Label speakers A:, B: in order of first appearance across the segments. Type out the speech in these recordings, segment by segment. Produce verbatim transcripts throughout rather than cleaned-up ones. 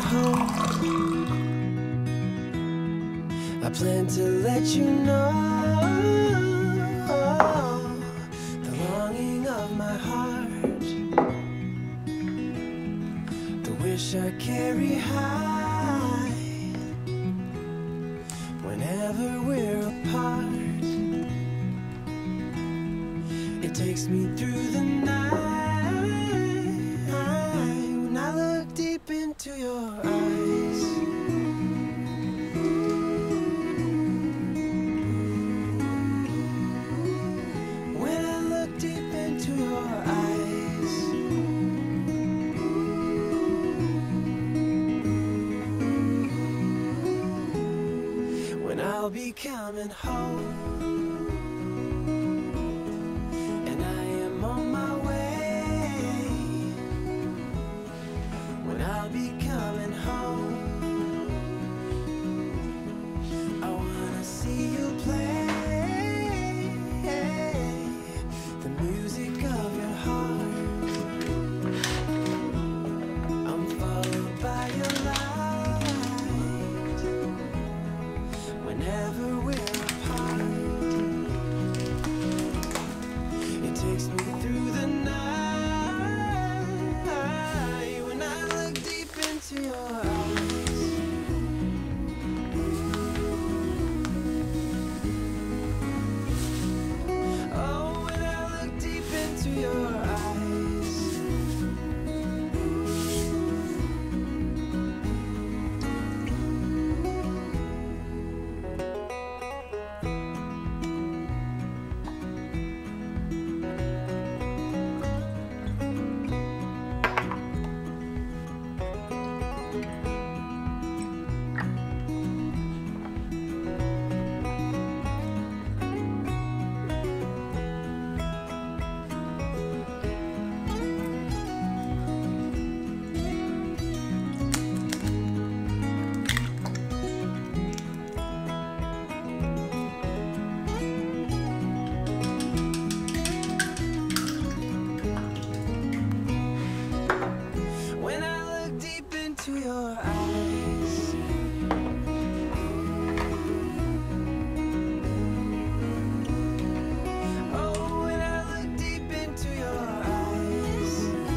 A: home. I plan to let you know the longing of my heart, the wish I carry high whenever we're apart. It takes me through the night when I look deep into your eyes. When I look deep into your eyes, when I'll be coming home. I'll be coming home. I wanna see you play the music of your heart. I'm followed by your light whenever we're apart. It takes me through the night to your eyes. Oh, when I look deep into your eyes. To your eyes, oh, when I look deep into your eyes,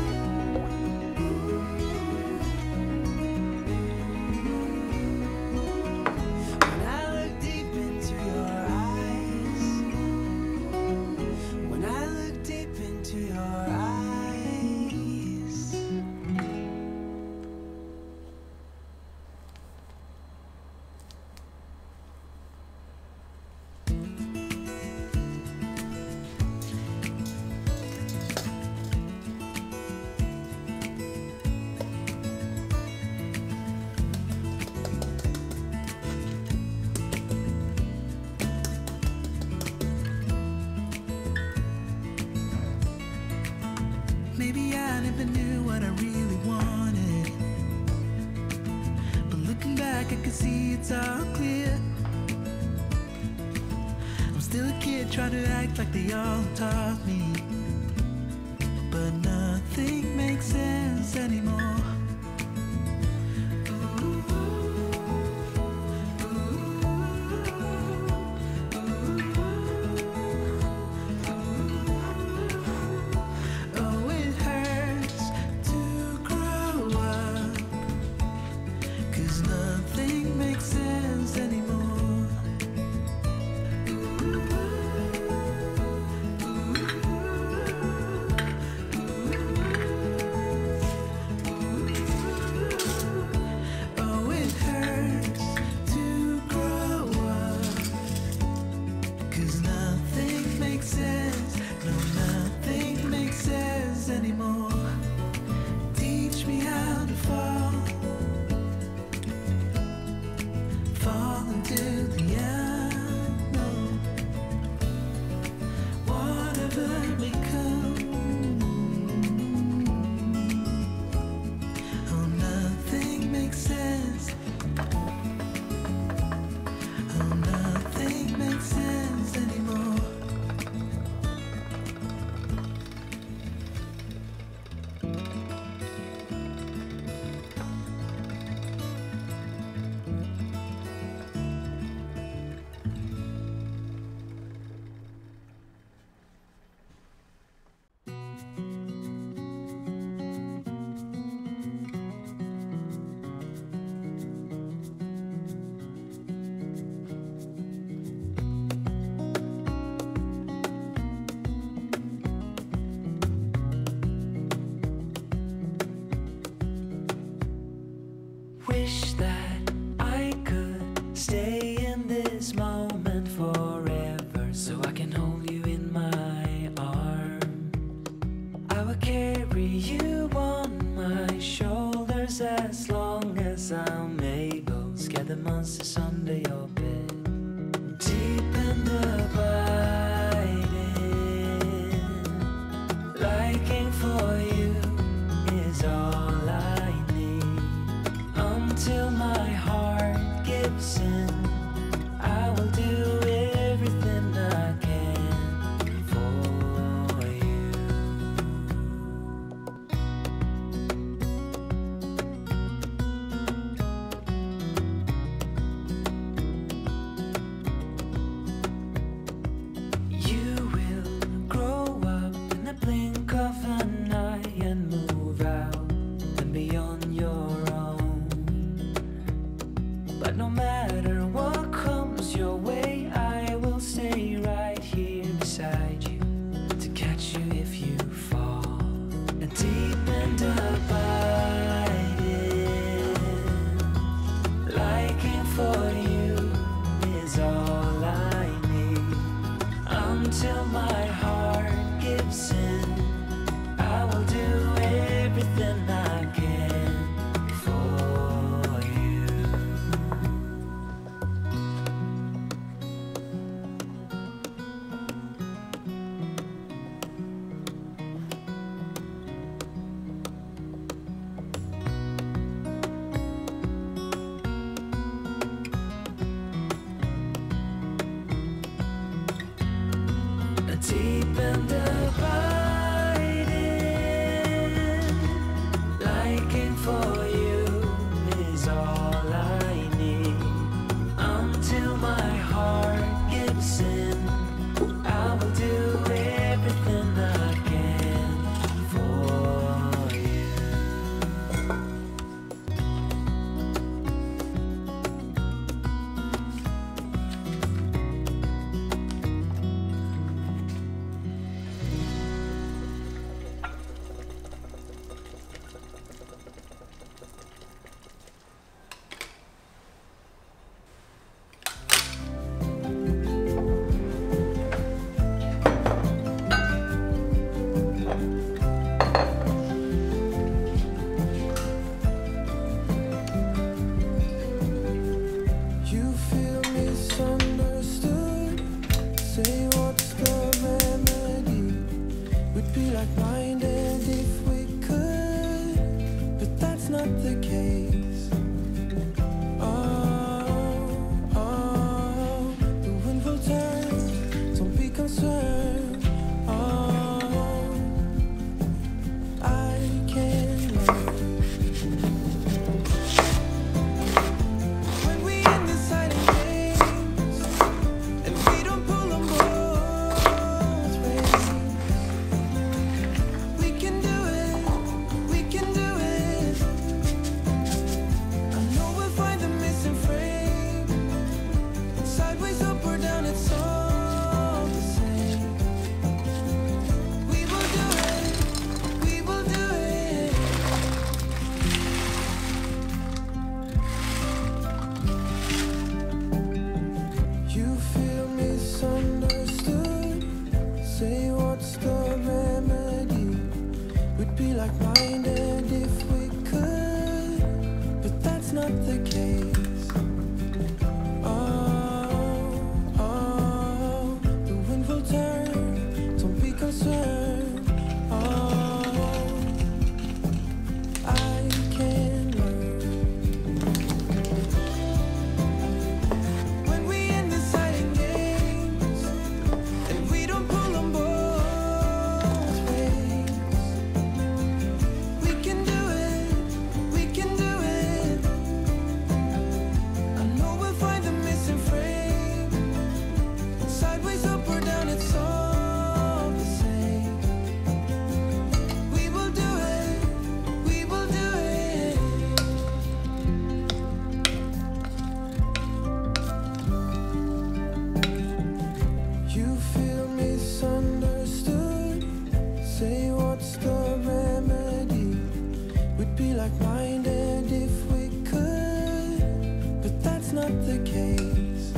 A: when I look deep into your eyes, when I look deep into your eyes.
B: Maybe I never knew what I really wanted, but looking back I can see it's all clear. I'm still a kid trying to act like they all taught me, but nothing makes sense anymore. Fall into
A: wish that I could stay in this moment forever, so I can hold you in my arms. I will carry you on my shoulders as long as I'm able. Scare the monsters under your bed. Deep and abiding, liking for you is all I need. Until my heart gives in, I will do everything I can for you. You will grow up in the blink of an eye and move out and be on your own. But no matter what comes your way, I will stay right here beside you to catch you if you fall. And deep and abiding, liking for you is all I need. Until my heart gives in, I will do everything I can for you. Deep and abiding, liking for you is all I need. Until my heart gives in, I will do everything I can for you.
C: You feel misunderstood. Say what's the remedy? We'd be like minded if we could, but that's not the case. Oh, oh, the wind will turn. Don't be concerned. Oh, I can learn. When we in the silent games and we don't pull them both ways, we can do it, we can do it. I know we'll find the missing frame. Sideways, up or down, it's all the same. We will do it, we will do it. You feel misunderstood. Say what's the remedy? We'd be like minded if we could, but that's not the case. Oh, oh, the wind will turn. Don't be concerned. Oh, I can learn. When we in the silent games and we don't pull them both ways, we can do it, we can do it. not the case.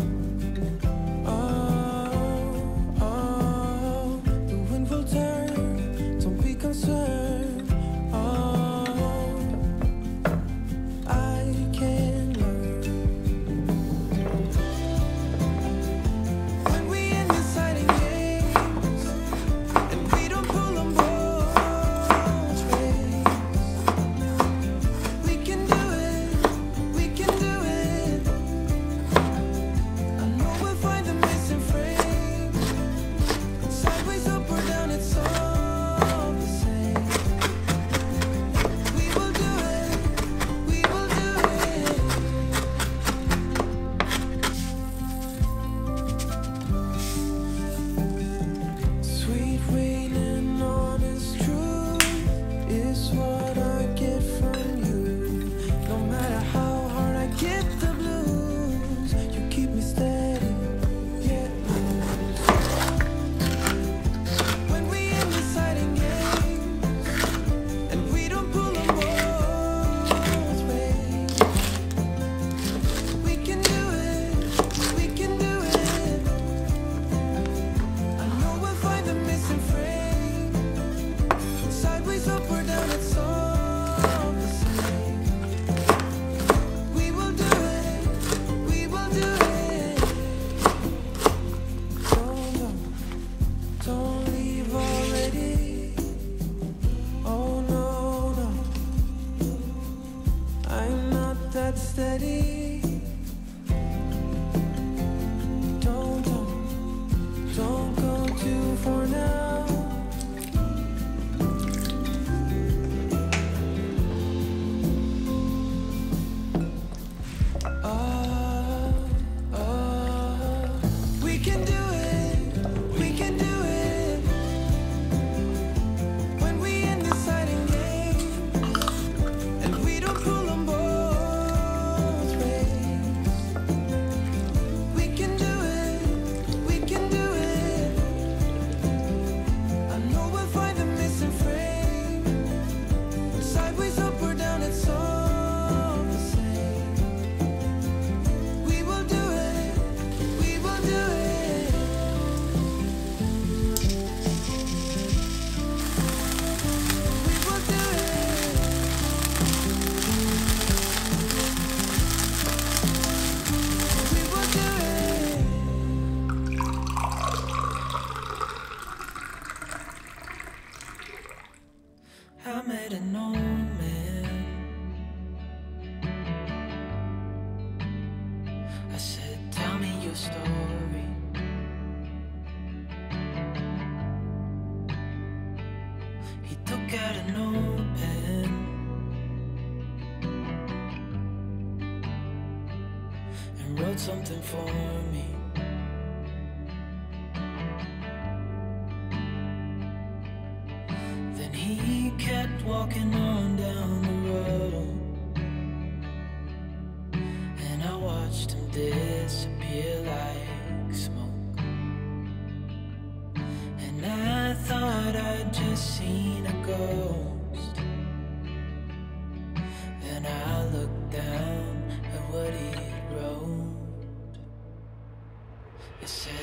C: Oh, oh, the wind will turn, don't be concerned. Oh, I can learn. When we end deciding games and we don't pull them both ways, we can do it, we can do it. I know we'll find the missing frame. Sideways, up or down, it's all the same. We will do it, we will do it. Sweet rain and honest truth is what I get from you. No matter how hard I get the blues, you keep me steady, yeah. When we end deciding games and we don't pull them both ways, we can do it, we can do it. I know we'll find the missing frame. Sideways, up or down, it's all the same. We will do it, we will do it. Don't go, don't leave already. Oh no, no, I'm not that steady. Don't, don't, don't go too far now. Oh, oh, we can do it, we can do it. When we end deciding games and we don't pull them both ways, we can do it, we can do it. I know we'll find the missing frame. Sideways, up or down, it's all the same. We will do it, we will do it. We will do it. We will do it. I met an old man. I said, tell me your story. He took out a notepad and wrote something for me. Then he kept walking on down the road, and I watched him disappear like smoke. And I thought I'd just seen a ghost. Then I looked down at what he wrote. It said,